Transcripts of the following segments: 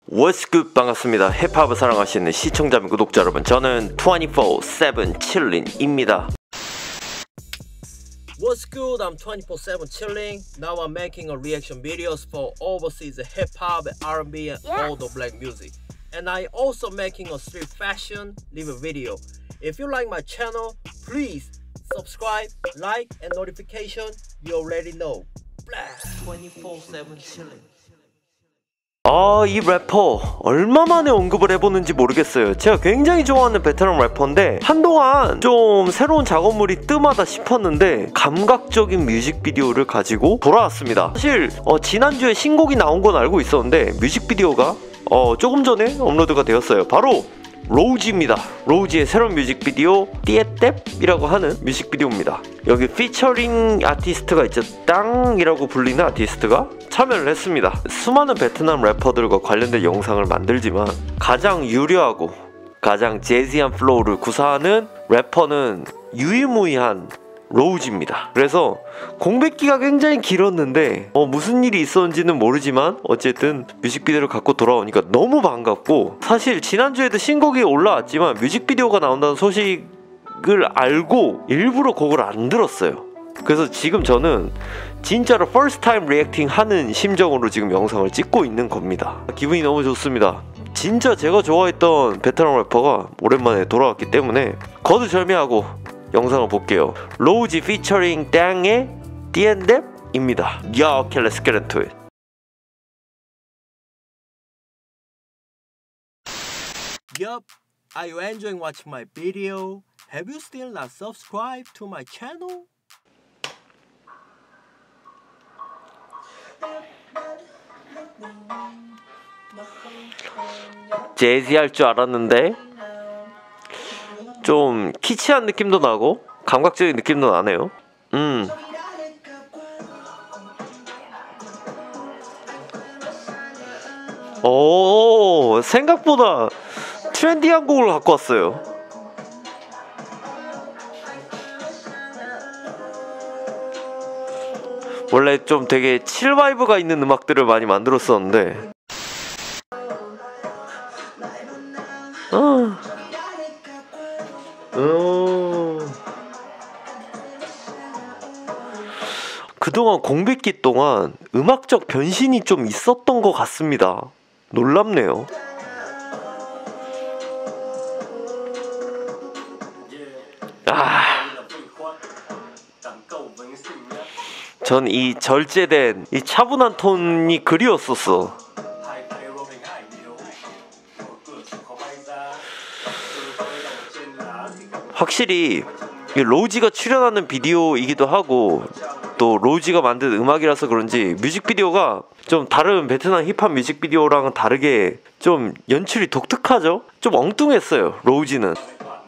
What's good? 반갑습니다. 힙합을 사랑하시는 시청자 및 구독자 여러분, 저는 24/7 chilling입니다. What's good? I'm 24/7 chilling. Now I'm making a reaction videos for overseas hip-hop, R&B and all the black music. And I also making a street fashion live video. If you like my channel, please subscribe, like and notification. You already know. 24/7 chilling. 이 래퍼 얼마만에 언급을 해보는지 모르겠어요. 제가 굉장히 좋아하는 베테랑 래퍼인데 한동안 좀 새로운 작업물이 뜸하다 싶었는데 감각적인 뮤직비디오를 가지고 돌아왔습니다. 사실 지난주에 신곡이 나온 건 알고 있었는데 뮤직비디오가 조금 전에 업로드가 되었어요. 바로 로우지입니다. 로우지의 새로운 뮤직비디오 띠에뎁이라고 하는 뮤직비디오입니다. 여기 피처링 아티스트가 있죠. 땅이라고 불리는 아티스트가 참여를 했습니다. 수많은 베트남 래퍼들과 관련된 영상을 만들지만 가장 유려하고 가장 재즈한 플로우를 구사하는 래퍼는 유일무이한 로우지입니다. 그래서 공백기가 굉장히 길었는데 무슨 일이 있었는지는 모르지만 어쨌든 뮤직비디오를 갖고 돌아오니까 너무 반갑고, 사실 지난주에도 신곡이 올라왔지만 뮤직비디오가 나온다는 소식을 알고 일부러 곡을 안 들었어요. 그래서 지금 저는 진짜로 first time reacting 하는 심정으로 지금 영상을 찍고 있는 겁니다. 기분이 너무 좋습니다. 진짜 제가 좋아했던 베테랑 래퍼가 오랜만에 돌아왔기 때문에 거두절미하고 영상을 볼게요. 로우지 피처링 땅의 띠에뎁입니다. Okay, let's get into it. Yup, are you enjoying watching my video? Have you still not subscribed to my channel? 재즈 할 줄 알았는데 좀 키치한 느낌도 나고 감각적인 느낌도 나네요. 오, 생각보다 트렌디한 곡을 갖고 왔어요. 원래 좀 되게 칠 바이브가 있는 음악들을 많이 만들었었는데 그동안 공백기 동안 음악적 변신이 좀 있었던 것 같습니다. 놀랍네요. 전 이 절제된 이 차분한 톤이 그리웠었어. 확실히 로우지가 출연하는 비디오이기도 하고 또 로우지가 만든 음악이라서 그런지 뮤직비디오가 좀 다른 베트남 힙합 뮤직비디오랑은 다르게 좀 연출이 독특하죠? 좀 엉뚱했어요, 로우지는.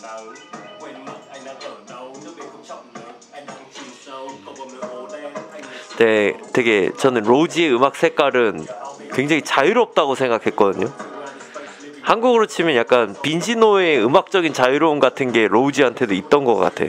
네, 되게 저는 로우지의 음악 색깔은 굉장히 자유롭다고 생각했거든요. 한국으로 치면 약간 빈지노의 음악적인 자유로움 같은 게 로우지한테도 있던 것 같아.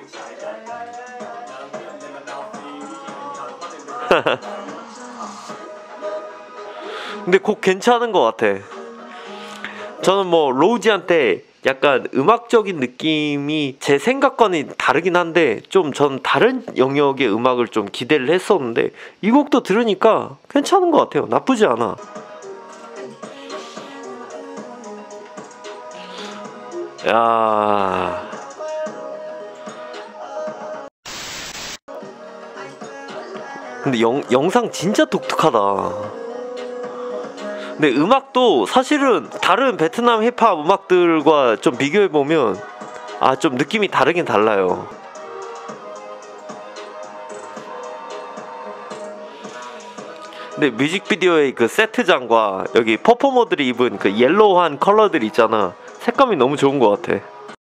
근데 곡 괜찮은 것 같아. 저는 뭐 로우지한테 약간 음악적인 느낌이 제 생각과는 다르긴 한데 좀 전 다른 영역의 음악을 좀 기대를 했었는데 이 곡도 들으니까 괜찮은 것 같아요. 나쁘지 않아. 야, 근데 영상 진짜 독특하다. 근데 음악도 사실은 다른 베트남 힙합 음악들과 좀 비교해보면 좀 느낌이 다르긴 달라요. 근데 뮤직비디오의 그 세트장과 여기 퍼포머들이 입은 그 옐로우한 컬러들 있잖아. 색감이 너무 좋은 것 같아.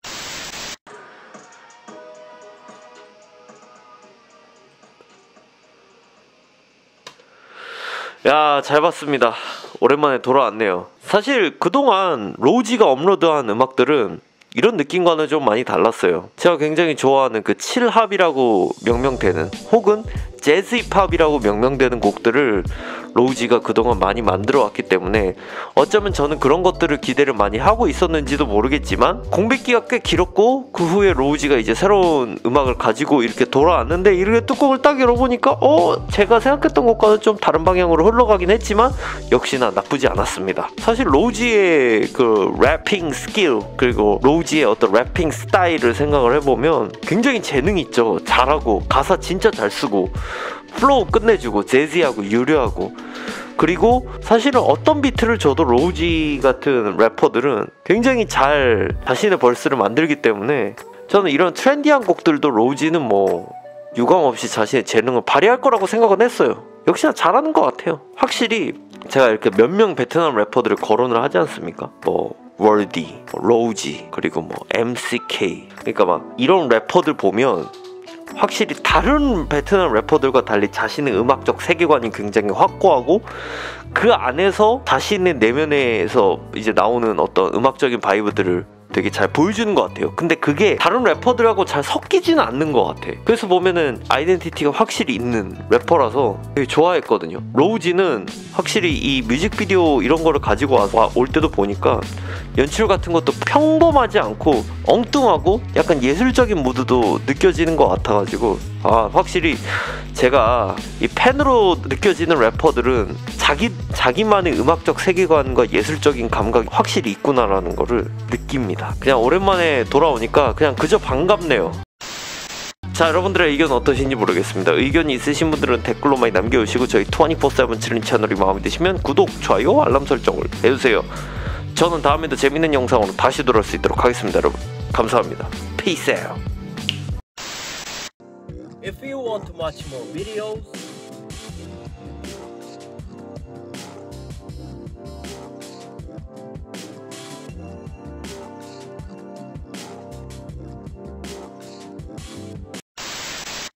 야, 잘 봤습니다. 오랜만에 돌아왔네요. 사실 그동안 로우지가 업로드한 음악들은 이런 느낌과는 좀 많이 달랐어요. 제가 굉장히 좋아하는 그 칠합이라고 명명되는 혹은 재즈 힙합이라고 명명되는 곡들을 로우지가 그동안 많이 만들어 왔기 때문에 어쩌면 저는 그런 것들을 기대를 많이 하고 있었는지도 모르겠지만 공백기가 꽤 길었고 그 후에 로우지가 이제 새로운 음악을 가지고 이렇게 돌아왔는데 이렇게 뚜껑을 딱 열어보니까 제가 생각했던 것과는 좀 다른 방향으로 흘러가긴 했지만 역시나 나쁘지 않았습니다. 사실 로우지의 그 래핑 스킬 그리고 로우지의 어떤 래핑 스타일을 생각을 해보면 굉장히 재능 있죠. 잘하고 가사 진짜 잘 쓰고 플로우 끝내주고 재즈하고 유려하고 그리고 사실은 어떤 비트를 줘도 로우지 같은 래퍼들은 굉장히 잘 자신의 벌스를 만들기 때문에 저는 이런 트렌디한 곡들도 로우지는 뭐 유감없이 자신의 재능을 발휘할 거라고 생각은 했어요. 역시나 잘하는 것 같아요. 확실히 제가 이렇게 몇 명 베트남 래퍼들을 거론을 하지 않습니까? 뭐 월디, 로우지, 그리고 뭐 MCK 그러니까 막 이런 래퍼들 보면 확실히 다른 베트남 래퍼들과 달리 자신의 음악적 세계관이 굉장히 확고하고 그 안에서 자신의 내면에서 이제 나오는 어떤 음악적인 바이브들을 되게 잘 보여주는 것 같아요. 근데 그게 다른 래퍼들하고 잘 섞이지는 않는 것 같아. 그래서 보면은 아이덴티티가 확실히 있는 래퍼라서 되게 좋아했거든요. 로우지는 확실히 이 뮤직비디오 이런 거를 가지고 올 때도 보니까 연출 같은 것도 평범하지 않고 엉뚱하고 약간 예술적인 무드도 느껴지는 것 같아가지고 확실히 제가 이 팬으로 느껴지는 래퍼들은 자기만의 음악적 세계관과 예술적인 감각이 확실히 있구나라는 거를 느낍니다. 그냥 오랜만에 돌아오니까 그냥 그저 반갑네요. 자, 여러분들의 의견 어떠신지 모르겠습니다. 의견이 있으신 분들은 댓글로 많이 남겨주시고 저희 24/7 챌린지 채널이 마음에 드시면 구독, 좋아요, 알람 설정을 해주세요. 저는 다음에도 재밌는 영상으로 다시 돌아올 수 있도록 하겠습니다. 여러분 감사합니다. Peace out. If you want to watch more videos,